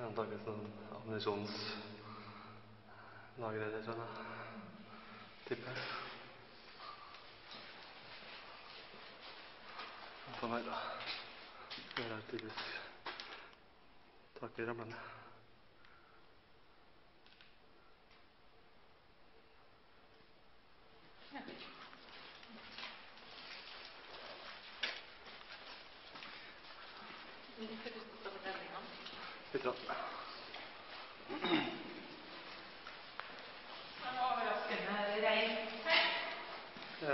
antakelig sånn ammunisjonslager eller sånn, tipper jeg. Sånn her da. Det er tydeligvis tak i rammene. Litt rann. Det var overraskende rent her. Ja.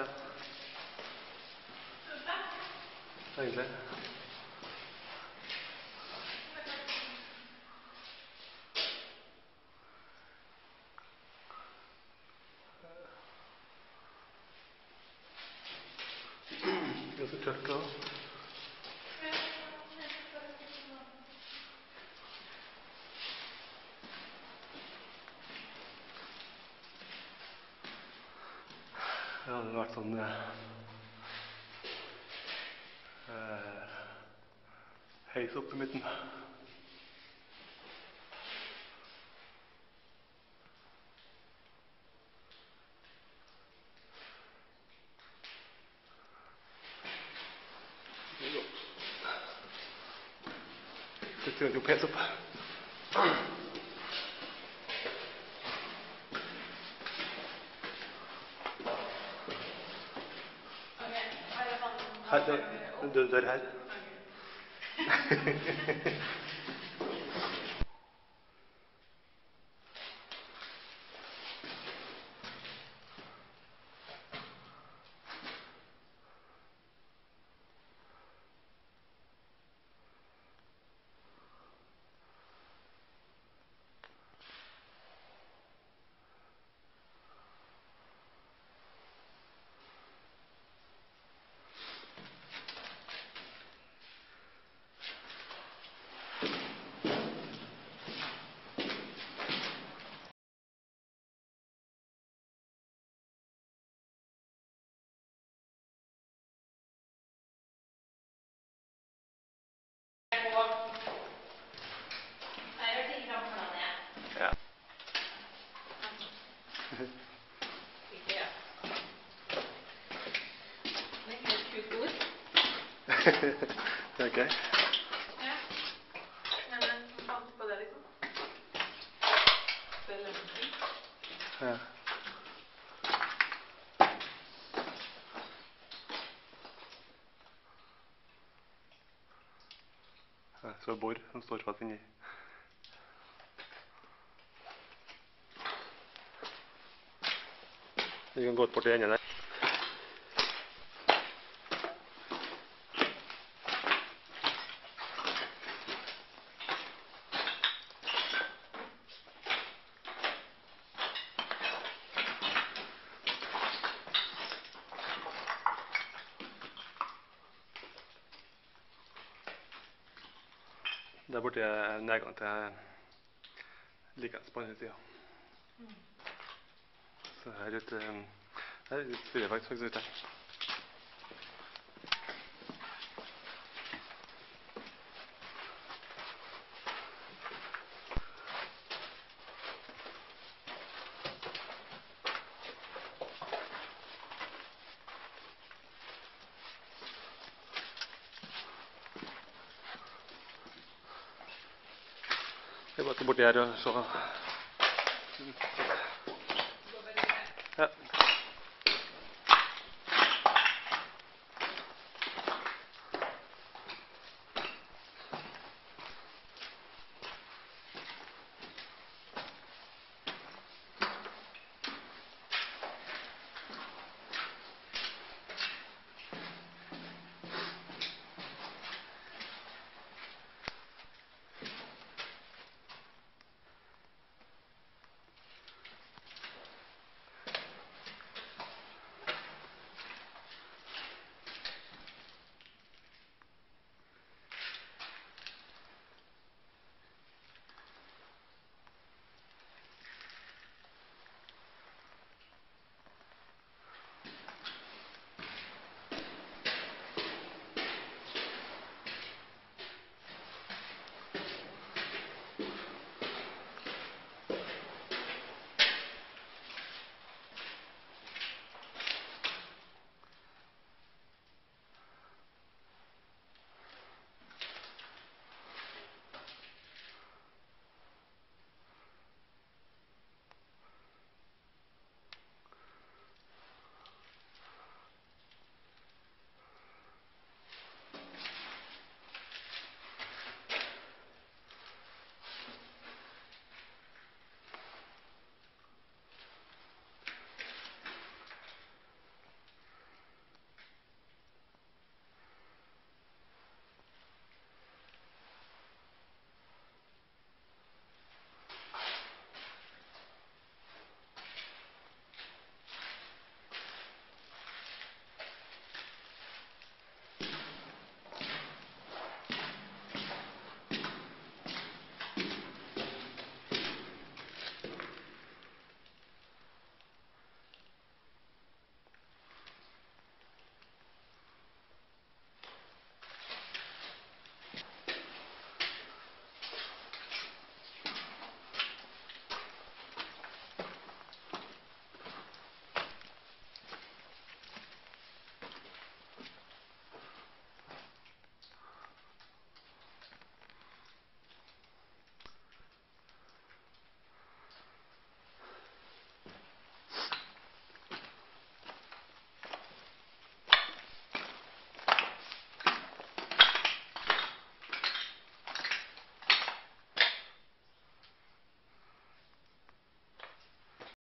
Egentlig. Ganske tørt da. Det hadde vært sånn heis opp i midten. Det tror jeg jo pes opp. Her, det dør her. Ja. Ok. Ja. Men fant på det liksom. Det lønner. Ja. Så er bor som står fast inni. Vi kan gå bort til enden der. Der borte er nedgang til likens på andre siden. Så her ute, her er litt større faktisk ute. Jeg går borti her og se.